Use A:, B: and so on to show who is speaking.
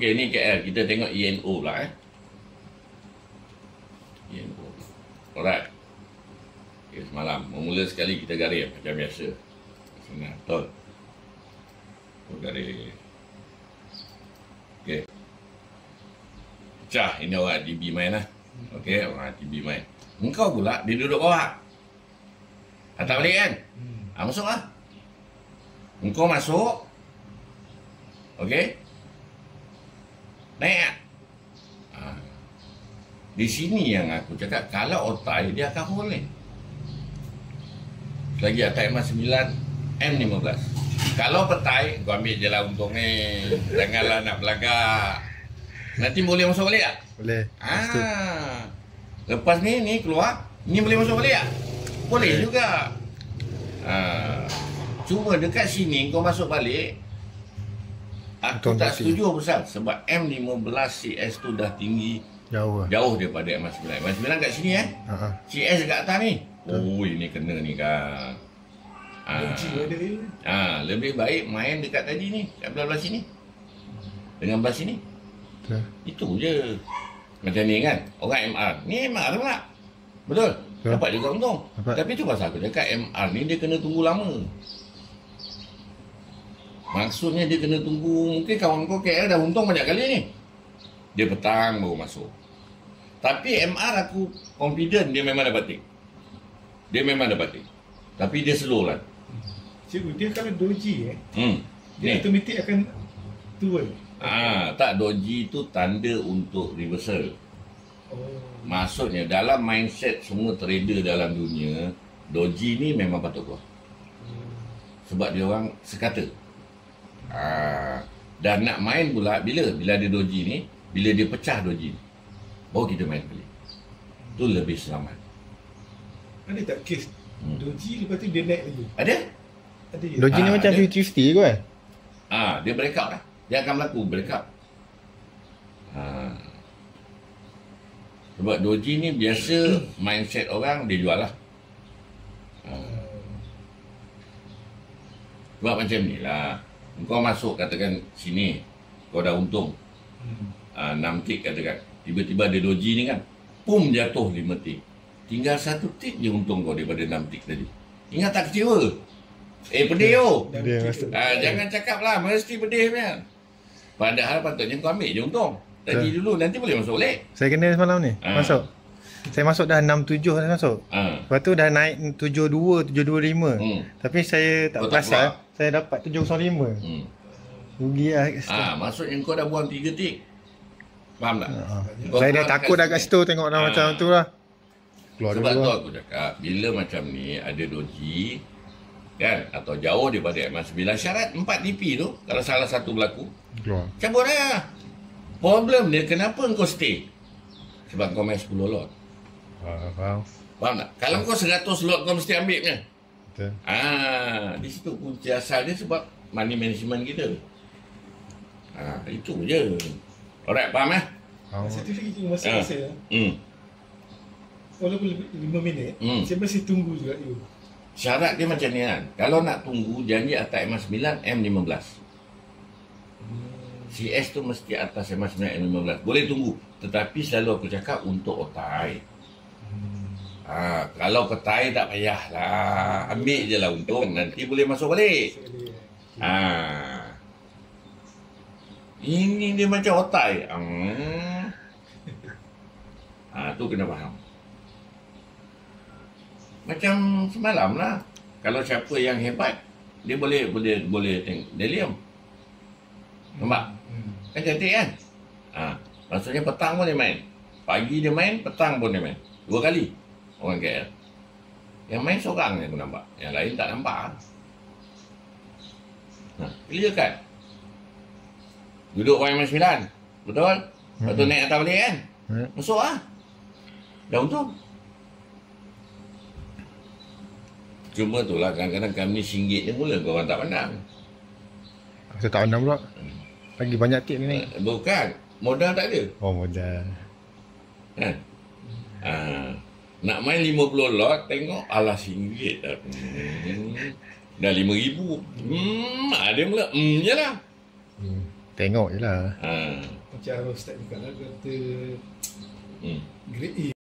A: Okay, ni KL. Kita tengok ENO pula ENO. Alright. Okay, semalam. Memula sekali kita garis macam biasa. Senang. Betul. Garis. Okay. Pecah. Ini orang TB main lah. Okay, orang TB main. Engkau pula, dia duduk bawah. Hantar balik kan? Masuk lah. Engkau masuk. Okay. Naik tak? Di sini yang aku cakap, kalau otai, dia akan boleh. Lagi atas M9, M15. Kalau petai, kau ambil je lah untung ni. Janganlah nak belagak. Nanti boleh masuk balik tak?
B: Boleh.
A: Lepas ni keluar, ni boleh masuk balik tak? Boleh juga. Cuma dekat sini kau masuk balik, aku tak setuju pasal sebab M15 CS tu dah tinggi. Jauh daripada M9. M9 kat sini CS dekat atas ni. Oh, ini kena ni kan. Lebih baik main dekat tadi ni, kat belah sini. Dengan belah sini. Itu je. Macam ni kan, orang MR. Ni MR pula. Betul? Dapat juga untung. Tapi tu pasal aku cakap MR ni dia kena tunggu lama. Maksudnya dia kena tunggu. Mungkin kawan kau KL dah untung banyak kali ni. Dia petang baru masuk. Tapi MR aku confident dia memang dapat tik. Dia memang dapat tik. Tapi dia slow lah.
C: Cikgu, dia kalau doji dia automatik akan turun.
A: Tak, doji tu tanda untuk reversal. Maksudnya dalam mindset semua trader dalam dunia, doji ni memang patut keluar. Sebab dia orang sekata. Dan nak main pula bila ada doji ni, bila dia pecah doji ni, baru kita main balik. Tu lebih selamat.
C: Ada tak kes doji lepas tu dia naik lagi?
A: Ada.
B: Doji ni macam 50-50 ke?
A: Dia breakout lah. Dia akan berlaku breakout. Sebab doji ni biasa mindset orang dia jual lah. Sebab macam ni lah. Kau masuk katakan sini, kau dah untung 6 tik katakan. Tiba-tiba ada doji ni kan, pum jatuh 5 tik. Tinggal 1 tik je untung kau daripada 6 tik tadi. Ingat tak kecewa? Pedih oh. Jangan cakap lah, mesti pedih kan. Padahal patutnya kau ambil je untung. Tadi dulu, nanti boleh masuk balik.
B: Saya kena semalam ni, masuk. Saya masuk dah 6-7 dah masuk. Lepas tu dah naik 7-2, 7-2-5. Tapi saya tak perasan, saya dapat 7-5. Rugi lah.
A: Maksudnya kau dah buang 3 tik. Faham tak?
B: Saya dah takut dah kat situ tengok dah macam tu lah.
A: Sebab tu aku cakap, bila macam ni ada doji kan, atau jauh daripada M9, syarat 4 DP tu, kalau salah satu berlaku, cabut lah. Problem dia, kenapa kau stay? Sebab kau main 10 lot. Faham tak? Kalau kau 100 lot, kau mesti ambil kan?
B: Betul.
A: Di situ kunci asal dia sebab money management kita. Itu je. Alright, faham eh?
C: Satu lagi masa-masa walaupun 5 minit, saya masih tunggu juga you.
A: Syarat dia macam ni kan. Kalau nak tunggu, janji atas M9, M15. CS tu mesti atas M9, M15. Boleh tunggu. Tetapi selalu aku cakap untuk otai. Kalau petai tak payahlah. Ambil je lah untung. Nanti boleh masuk balik. Ini dia macam otai. Tu kena faham. Macam semalam lah. Kalau siapa yang hebat, dia boleh tengok Delium. Nampak? Kan cantik kan? Maksudnya petang pun dia main. Pagi dia main, petang pun dia main. 2 kali orang KL. Yang main seorang ni aku nampak. Yang lain tak nampak. Clear kan? Duduk Y9. Betul? Lepas tu naik atas balik kan? Masuk lah. Dah untung. Cuma tu lah kadang-kadang kami RM1 je mula kau orang tak pandang.
B: Saya tak pandang pula. Lagi banyak tip ni.
A: Bukan. Modal tak ada.
B: Modal.
A: Nak main 50 lot, tengok alah RM1 dah. Dah RM5,000. Ada mula. Je lah.
B: Tengok je lah.
C: Macam Arrow start juga lah kata grade A.